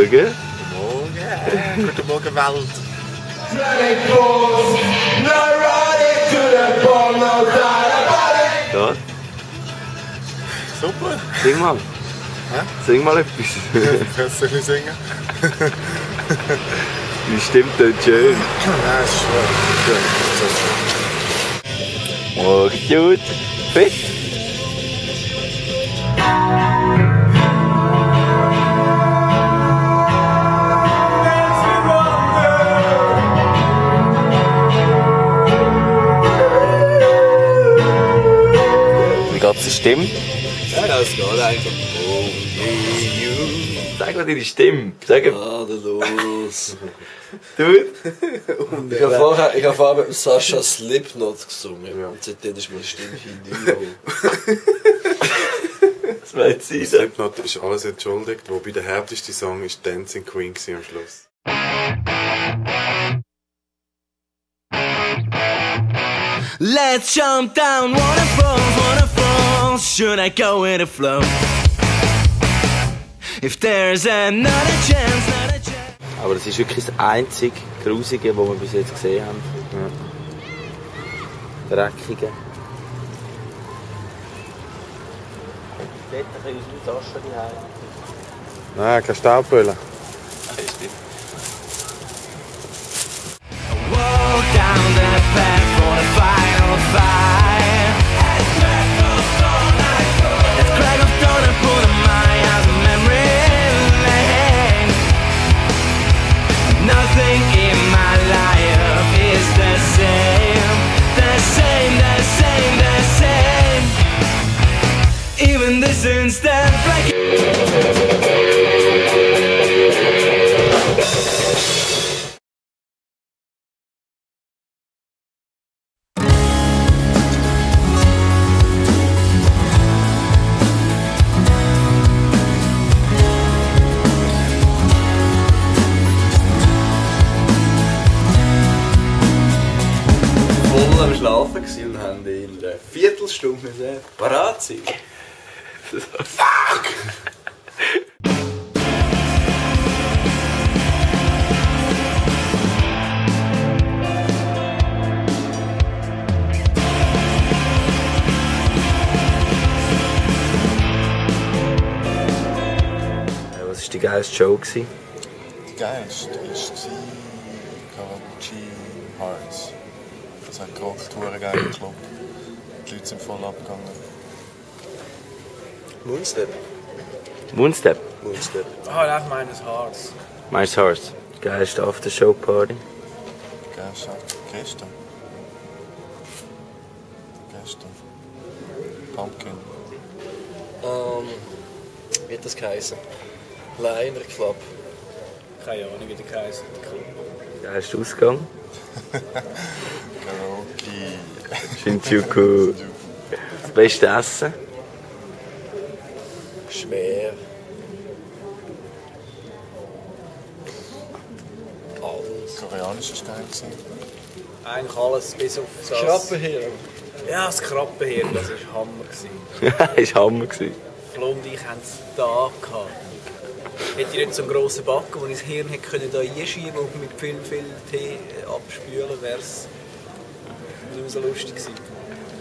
Morgen. Guten Morgen, Welt. Ja, Super. sing mal. Hä? Sing mal etwas. Kannst du ein bisschen singen? Die Stimme tönt schön. Nein, ist schön. Morgen, gut. Fit. Wie geht's der Stimme? Ja, das geht eigentlich. Only you. Sag mal deine Stimme. Sag mal. Gnadenlos. Du? Ich habe vorher mit dem Sascha Slipknot gesungen. Ja. Und seitdem ist meine Stimme hin. Was meint sie? Slipknot ist alles entschuldigt, wobei der härteste Song ist Dancing Queen am Schluss. Let's jump down waterfalls. Should I go with the flow? If there's another chance. Aber das ist wirklich das einzige Grusige, was wir bis jetzt gesehen haben. Ja. Dreckige. Dort ein bisschen aus dem Taschen die Nein, keine Staubböller. Walk down that path for the final fight. At crack of dawn I put on my eyes of memory lane. Nothing in my life is the same. The same, the same, the same. Even this instant Am Schlafen gewesen und haben in einer Viertelstunde parat sein. Fuck! Was war die geilste Show? Die geilste war Karachi Hearts. Das hat gerockt, verdammt geil Club. Die Leute sind voll abgegangen. Moonstep. Moonstep? Moonstep. Ah, ich meine das Harz. Meinst Horse? Geilste Aftershow-Party? Geilste gestern. Pumpkin. Wie hat das geheißen? Liner Club. Keine Ahnung, wie der heisst. Geilster Ausgang? Karaoke. Shinjuku. Das beste Essen? Schwer. Alles. Koreanischer Stein. Eigentlich alles, bis auf das... Krabbenhirn. Ja, das Krabbenhirn, das war Hammer. Das war Hammer. Flo und ich haben es da gehabt. Hätte ich nicht so einen grossen Backen, wo ich das Hirn hätte da einschieben und mit viel Tee abspülen, wäre es nicht mehr so lustig gewesen.